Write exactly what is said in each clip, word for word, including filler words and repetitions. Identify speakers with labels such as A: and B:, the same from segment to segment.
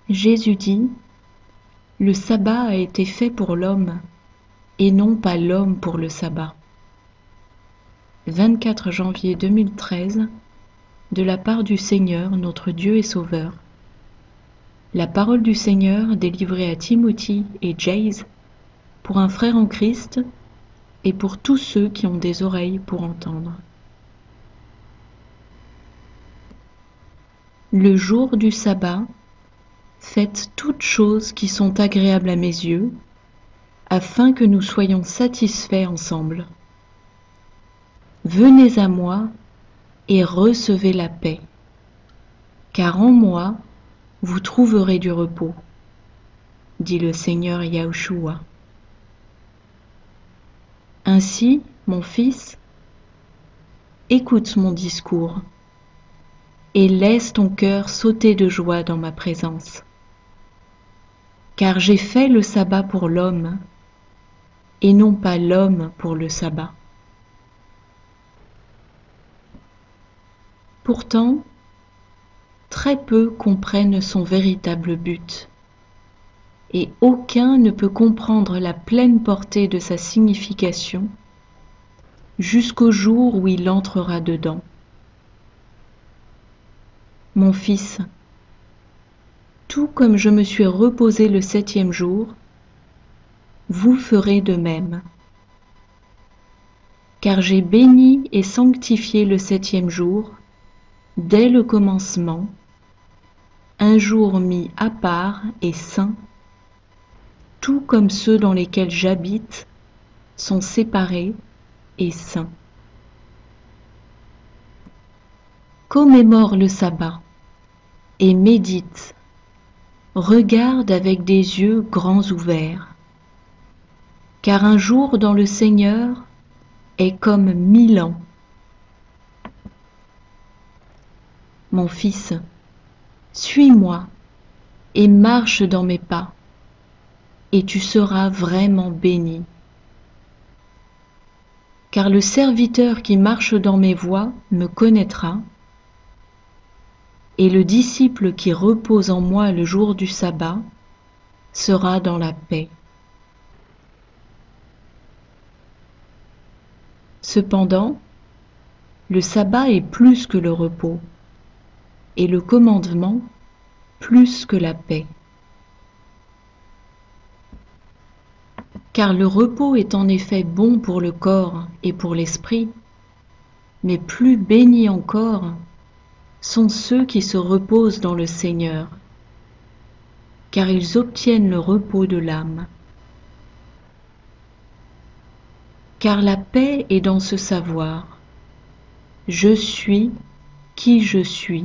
A: Jésus dit, le sabbat a été fait pour l'homme, et non pas l'homme pour le sabbat. vingt-quatre janvier deux mille treize, de la part du Seigneur, notre Dieu et Sauveur. La parole du Seigneur délivrée à Timothy et Jays, pour un frère en Christ, et pour tous ceux qui ont des oreilles pour entendre. Le jour du sabbat, faites toutes choses qui sont agréables à mes yeux, afin que nous soyons satisfaits ensemble. Venez à moi et recevez la paix, car en moi vous trouverez du repos, dit le Seigneur Yahushua. Ainsi, mon fils, écoute mon discours et laisse ton cœur sauter de joie dans ma présence. Car j'ai fait le sabbat pour l'homme, et non pas l'homme pour le sabbat. Pourtant, très peu comprennent son véritable but, et aucun ne peut comprendre la pleine portée de sa signification jusqu'au jour où il entrera dedans. Mon fils, tout comme je me suis reposé le septième jour, vous ferez de même. Car j'ai béni et sanctifié le septième jour, dès le commencement, un jour mis à part et saint, tout comme ceux dans lesquels j'habite sont séparés et saints. Commémore le sabbat et médite, regarde avec des yeux grands ouverts, car un jour dans le Seigneur est comme mille ans. Mon fils, suis-moi et marche dans mes pas, et tu seras vraiment béni. Car le serviteur qui marche dans mes voies me connaîtra, et le disciple qui repose en moi le jour du sabbat sera dans la paix. Cependant, le sabbat est plus que le repos, et le commandement plus que la paix. Car le repos est en effet bon pour le corps et pour l'esprit, mais plus bénis encore sont ceux qui se reposent dans le Seigneur, car ils obtiennent le repos de l'âme. Car la paix est dans ce savoir, je suis qui je suis.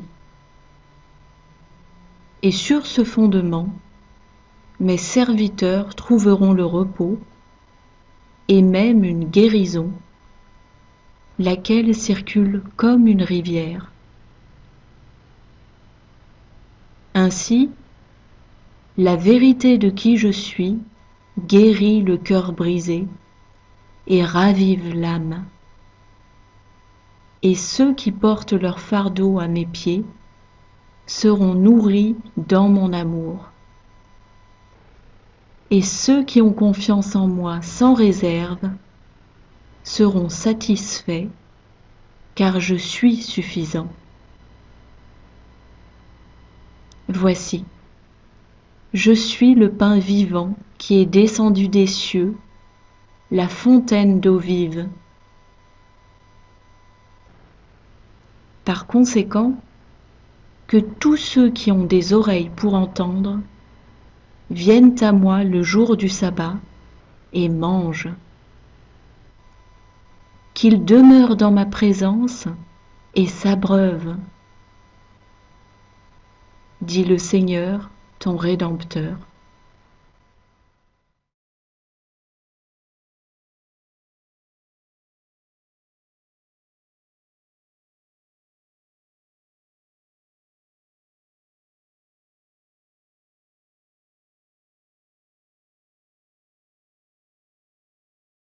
A: Et sur ce fondement, mes serviteurs trouveront le repos et même une guérison, laquelle circule comme une rivière. Ainsi, la vérité de qui je suis guérit le cœur brisé et ravive l'âme. Et ceux qui portent leur fardeau à mes pieds seront nourris dans mon amour. Et ceux qui ont confiance en moi sans réserve seront satisfaits, car je suis suffisant. Voici, je suis le pain vivant qui est descendu des cieux, la fontaine d'eau vive. Par conséquent, que tous ceux qui ont des oreilles pour entendre viennent à moi le jour du sabbat et mangent. Qu'ils demeurent dans ma présence et s'abreuvent, dit le Seigneur, ton Rédempteur.